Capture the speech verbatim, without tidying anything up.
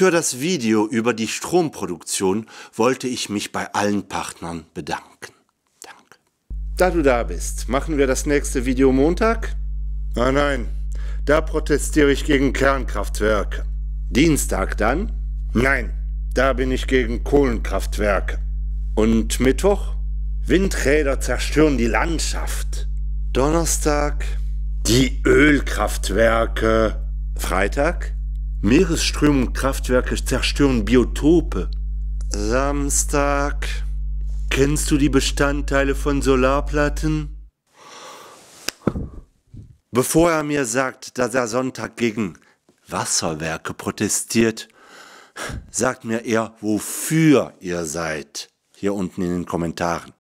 Für das Video über die Stromproduktion wollte ich mich bei allen Partnern bedanken. Danke. Da du da bist, machen wir das nächste Video Montag? Ah nein, da protestiere ich gegen Kernkraftwerke. Dienstag dann? Nein, da bin ich gegen Kohlenkraftwerke. Und Mittwoch? Windräder zerstören die Landschaft. Donnerstag? Die Ölkraftwerke. Freitag? Meeresströmungskraftwerke zerstören Biotope. Samstag? Kennst du die Bestandteile von Solarplatten? Bevor er mir sagt, dass er Sonntag gegen Wasserwerke protestiert, sagt mir eher, wofür ihr seid. Hier unten in den Kommentaren.